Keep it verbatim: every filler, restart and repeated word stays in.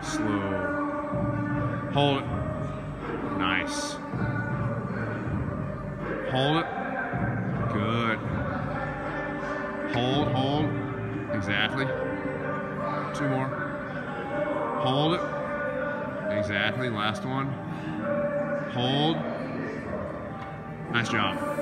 Slow. Hold it. Nice. Hold it. Good. Hold, hold. Exactly. Two more. Hold it. Exactly. Last one. Hold. Nice job.